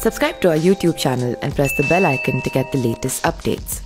Subscribe to our YouTube channel and press the bell icon to get the latest updates.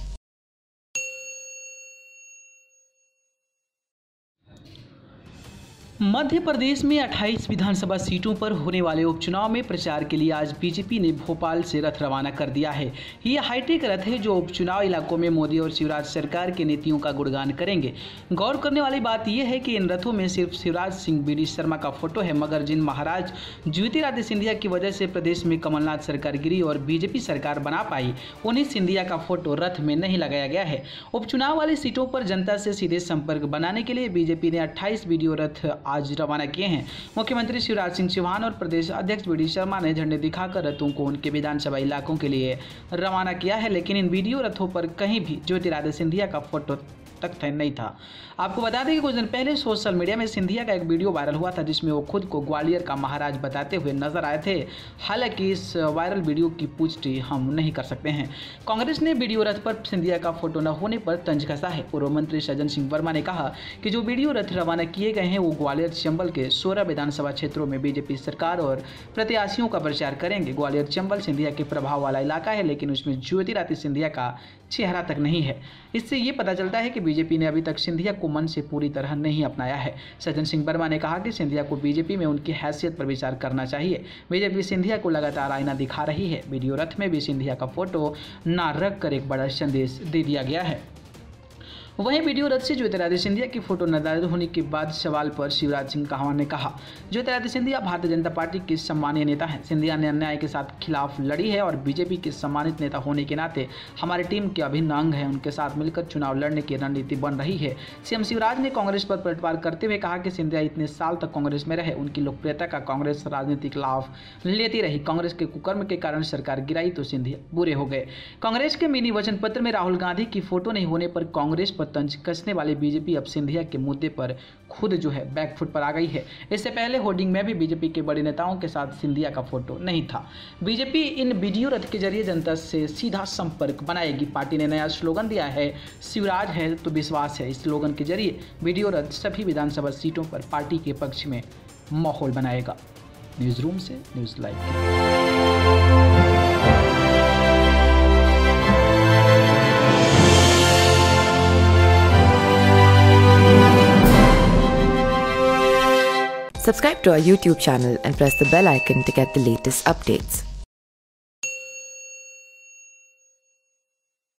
Madhya Pradesh में 28 विधानसभा सीटों पर होने वाले उपचुनाव में प्रचार के लिए आज बीजेपी ने भोपाल से रथ रवाना कर दिया है। ये हाईटेक रथ है जो उपचुनाव इलाकों में मोदी और शिवराज सरकार के नीतियों का गुणगान करेंगे। गौर करने वाली बात यह है कि इन रथों में सिर्फ शिवराज सिंह बीडी शर्मा का फोटो है, मगर जिन महाराज ज्योतिरादित्य सिंधिया की वजह से प्रदेश में कमलनाथ सरकार गिरी और बीजेपी सरकार बना पाई, उन्हीं सिंधिया का फोटो रथ में नहीं लगाया गया है। उपचुनाव वाली सीटों पर जनता से सीधे संपर्क बनाने के लिए बीजेपी ने 28 वीडियो रथ आज रवाना किए हैं। मुख्यमंत्री शिवराज सिंह चौहान और प्रदेश अध्यक्ष बीडी शर्मा ने झंडे दिखाकर रथों को उनके विधानसभा इलाकों के लिए रवाना किया है, लेकिन इन वीडियो रथों पर कहीं भी ज्योतिरादित्य सिंधिया का फोटो तक नहीं था। आपको बता दें कि कुछ दिन पहले सोशल मीडिया में सिंधिया का एक वीडियो वायरल हुआ था जिसमें वो खुद को ग्वालियर का महाराज बताते हुए नजर आए थे। हालांकि इस वायरल वीडियो की पुष्टि हम नहीं कर सकते हैं। कांग्रेस ने वीडियो रथ पर सिंधिया का फोटो न होने पर तंज कसा है। पूर्व मंत्री सज्जन सिंह वर्मा ने कहा कि जो वीडियो रथ रवाना किए गए हैं वो ग्वालियर चंबल के 16 विधानसभा क्षेत्रों में बीजेपी सरकार और प्रत्याशियों का प्रचार करेंगे। ग्वालियर चंबल सिंधिया के प्रभाव वाला इलाका है, लेकिन उसमें ज्योतिरादित्य सिंधिया का चेहरा तक नहीं है। इससे ये पता चलता है कि बीजेपी ने अभी तक सिंधिया को मन से पूरी तरह नहीं अपनाया है। सज्जन सिंह वर्मा ने कहा कि सिंधिया को बीजेपी में उनकी हैसियत पर विचार करना चाहिए। बीजेपी सिंधिया को लगातार आईना दिखा रही है। वीडियो रथ में भी सिंधिया का फोटो ना रख कर एक बड़ा संदेश दे दिया गया है। वहीं वीडियो रथ से ज्योतिरादित्य सिंधिया की फोटो निर्धारित होने के बाद सवाल पर शिवराज सिंह चौहान ने कहा, ज्योतिरादित्य सिंधिया भारतीय जनता पार्टी के सम्मानीय नेता हैं। सिंधिया ने अन्याय के साथ खिलाफ लड़ी है और बीजेपी के सम्मानित नेता होने के नाते हमारी टीम के अभिन्न अंग है। उनके साथ मिलकर चुनाव लड़ने की रणनीति बन रही है। सीएम शिवराज ने कांग्रेस पर पलटवार करते हुए कहा कि सिंधिया इतने साल तक कांग्रेस में रहे, उनकी लोकप्रियता का कांग्रेस राजनीतिक लाभ लेती रही। कांग्रेस के कुकर्म के कारण सरकार गिराई तो सिंधिया बुरे हो गए। कांग्रेस के मिनी वचन पत्र में राहुल गांधी की फोटो नहीं होने पर कांग्रेस पर तंज कसने वाली बीजेपी अब सिंधिया के मुद्दे पर खुद जो है बैकफुट पर आ गई है। इससे पहले होर्डिंग में भी बीजेपी के बड़े नेताओं के साथ सिंधिया का फोटो नहीं था। बीजेपी इन वीडियो रथ के जरिए जनता से सीधा संपर्क बनाएगी। पार्टी ने नया स्लोगन दिया है, शिवराज है तो विश्वास है। इस स्लोगन के जरिए वीडियो रथ सभी विधानसभा सीटों पर पार्टी के पक्ष में माहौल बनाएगा। न्यूज रूम से news live. Subscribe to our YouTube channel and press the bell icon to get the latest updates.